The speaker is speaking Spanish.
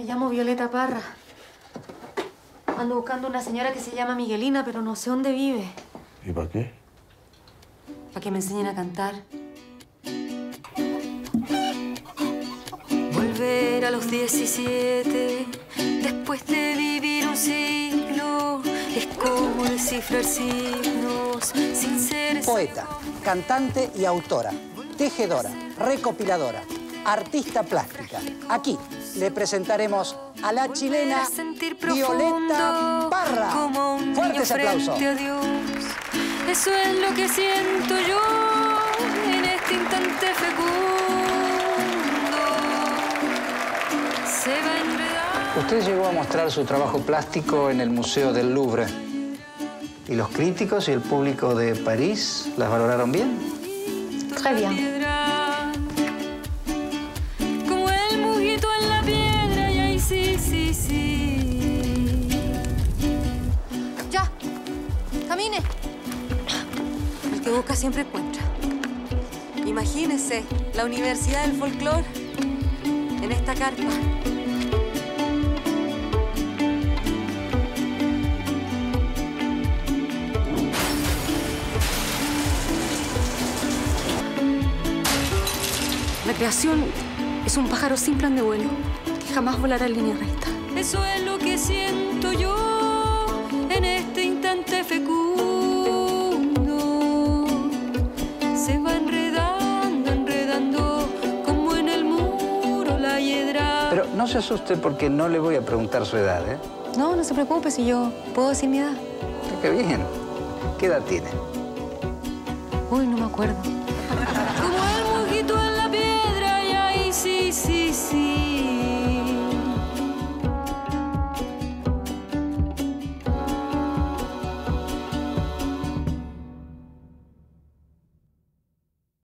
llamo Violeta Parra. Ando buscando una señora que se llama Miguelina, pero no sé dónde vive. ¿Y para qué? Para que me enseñen a cantar. Volver a los 17, después de vivir un siglo, es como descifrar signos sin ser... Poeta, cantante y autora, tejedora, recopiladora, artista plástica. Aquí le presentaremos a la chilena Violeta Parra. Fuertes aplausos. Eso es lo que siento yo en este instante fecundo. Se va enredando. Usted llegó a mostrar su trabajo plástico en el Museo del Louvre. ¿Y los críticos y el público de París las valoraron bien? Très bien. Como el mujito en la piedra, y ahí sí, sí, sí. Ya, camine. El que busca siempre encuentra. Imagínese la Universidad del Folclore en esta carpa. La creación es un pájaro sin plan de vuelo, que jamás volará en línea recta. Eso es lo que siento yo en este instante fecundo. Se va enredando, enredando, como en el muro la hiedra. Pero no se asuste porque no le voy a preguntar su edad, ¿eh? No, no se preocupe, si yo puedo decir mi edad. Qué bien. ¿Qué edad tiene? Uy, no me acuerdo. Como el mojito en la piedra, y ahí sí, sí, sí.